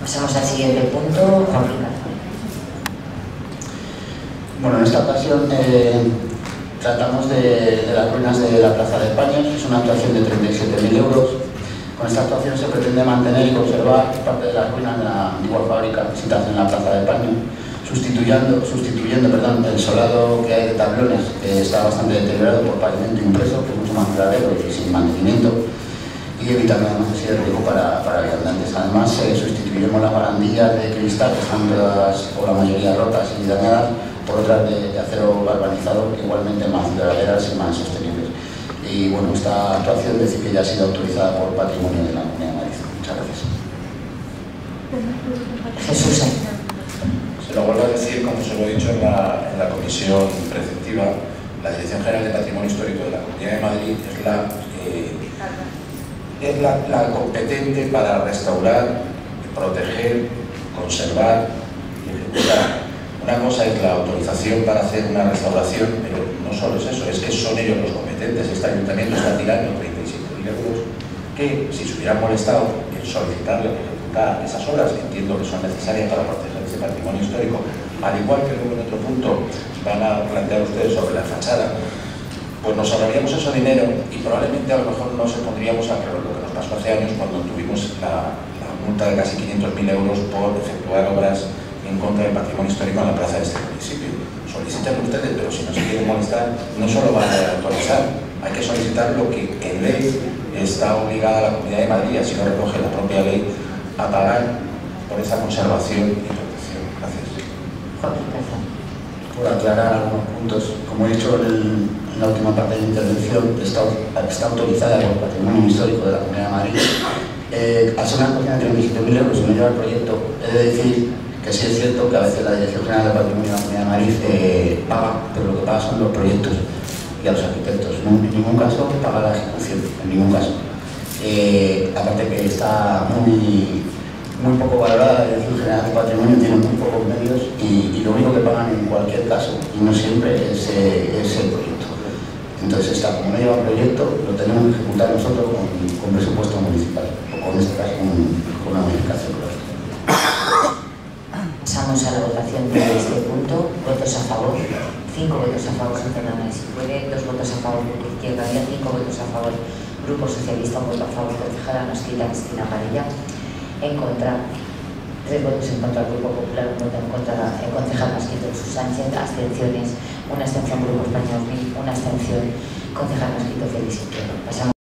Pasamos al siguiente punto, Juan Ricardo. Bueno, en esta ocasión tratamos de las ruinas de la Plaza de Paños. Es una actuación de 37.000 euros. Con esta actuación se pretende mantener y conservar parte de las ruinas de la antigua fábrica situada en la Plaza de Paños, sustituyendo el solado que hay de tablones, que está bastante deteriorado por pavimento impreso, que es mucho más duradero y sin mantenimiento, y evitando además así el riesgo para viandantes. Además, sustituiremos las barandillas de cristal, que están todas o la mayoría rotas y dañadas, por otras de acero galvanizado, igualmente más duraderas y más sostenibles. Y bueno, esta actuación decir que ya ha sido autorizada por Patrimonio de la Comunidad de Madrid. Muchas gracias. Jesús. Se lo vuelvo a decir, como se lo he dicho en la comisión preceptiva, la Dirección General de Patrimonio Histórico de la Comunidad de Madrid es la competente para restaurar, proteger, conservar y ejecutar. Una cosa es la autorización para hacer una restauración, pero no solo es eso, es que son ellos los competentes. Este ayuntamiento está tirando 37.000 euros que, si se hubieran molestado en solicitarle que ejecutar esas obras, que entiendo que son necesarias para proteger ese patrimonio histórico, al igual que luego en otro punto van a plantear ustedes sobre la fachada, pues nos ahorraríamos ese dinero y probablemente a lo mejor no se pondríamos a lo que nos pasó hace años cuando tuvimos la multa de casi 500.000 euros por efectuar obras en contra del patrimonio histórico en la plaza de este municipio. Soliciten ustedes, pero si no se quieren molestar, no solo van a autorizar, hay que solicitar lo que en ley está obligada a la Comunidad de Madrid, así lo recoge la propia ley, a pagar por esa conservación y protección. Gracias. Por aclarar algunos puntos, como he dicho en la última parte de la intervención, está autorizada por el Patrimonio Histórico de la Comunidad de Madrid. Al ser una cuestión de 37.000 euros y no lleva el proyecto, he de decir que sí es cierto que a veces la Dirección General de Patrimonio de la Comunidad de Madrid paga, pero lo que paga son los proyectos y a los arquitectos. No, en ningún caso paga la ejecución, en ningún caso. Aparte que está muy poco valorada, la Dirección General de Patrimonio tiene muy pocos medios y lo único que pagan en cualquier caso, y no siempre, es el proyecto. Entonces, como no lleva proyecto, lo tenemos que ejecutar nosotros con presupuesto municipal, o con este caso con una modificación. Pasamos a la votación de este punto. Votos a favor. 5 votos a favor, Fernanda, si puede. 2 votos a favor, Grupo Izquierda Unida. 5 votos a favor, Grupo Socialista. 1 voto a favor, concejala Mosquita Cristina Parella. En contra, 3 votos en contra, Grupo Popular. 1 voto en contra, concejal Mosquito Jesús Sánchez. Abstenciones, 1 abstención, Grupo Español 1000, 1 abstención, concejal Mosquito Félix Izquierdo. Pasamos